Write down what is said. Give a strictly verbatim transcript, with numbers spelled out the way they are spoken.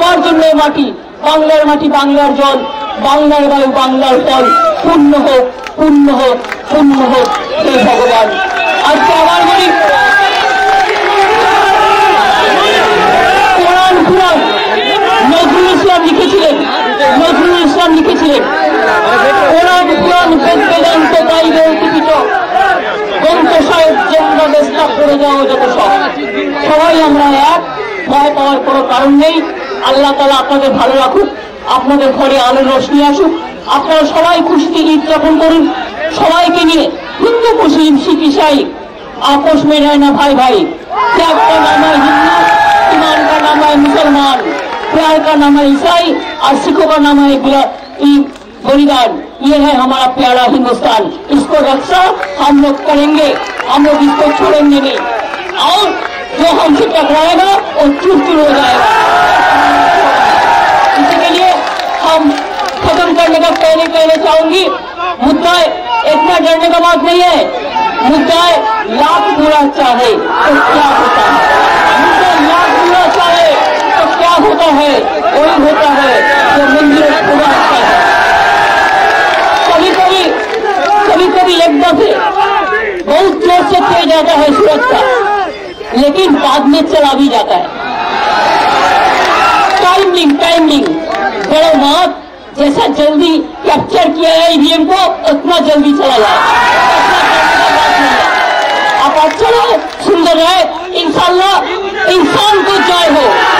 সবার জন্য মাটি, বাংলার মাটি, বাংলার জল, বাংলার বায়ু, বাংলার ফল পূর্ণ হোক, পূর্ণ হোক, পূর্ণ হোক হে ভগবান। আজকে আমার বলি কোরআন কোরআন নজরুল ইসলাম লিখেছিলেন, নজরুল ইসলাম লিখেছিলেন কোরআন কোরআন বেদ বেদান্ত পাইবে অতিপিত গ্রন্থ সাহেব জেন্দ্র দেশটা করে যাওয়া যত সব। সবাই আমরা এক, ভয় পাওয়ার কোনো কারণ নেই। আল্লাহ তাআলা আপনাদের ভালো রাখুক, আপনাদের ঘরে আলোর রোশনি আসুক, আপনারা সবাই খুশিতে ঈদ যাপন করুন। সবাইকে নিয়ে হিন্দু মুসলিম শিখ ইসাई आपस में रहना भाई भाई। त्याग का नाम है हिंदू, ईमान का नाम है मुसलमान, प्यार का नाम है ईसाई और सिखों का नाम है बलिदान। ये है हमारा प्यारा हिंदुस्तान। इसको रक्षा हम लोग करेंगे, हम लोग इसको छोड़ेंगे नहीं। और जो हमसे टकराएगा वो चूर चूर हो जाएगा। इसी के लिए हम खत्म करने का पहले कहना चाहूंगी, मुद्दा इतना डरने का बात नहीं है। मुद्दा लाख बुरा चाहे तो क्या होता है, मुद्दा लाख बुरा चाहे तो क्या होता है, वही होता है जो मंदिर पूरा होता है। कभी कभी कभी कभी एक दफे बहुत जोर से किया जाता है सूरज का, लेकिन बाद में चला भी जाता है। टाइमिंग टाइमिंग बड़ो बात, जैसा जल्दी कैप्चर किया है ईवीएम को उतना जल्दी चला जाए। आप अच्छा रहो, सुंदर रहे, इंशाअल्लाह इंसान को जय हो।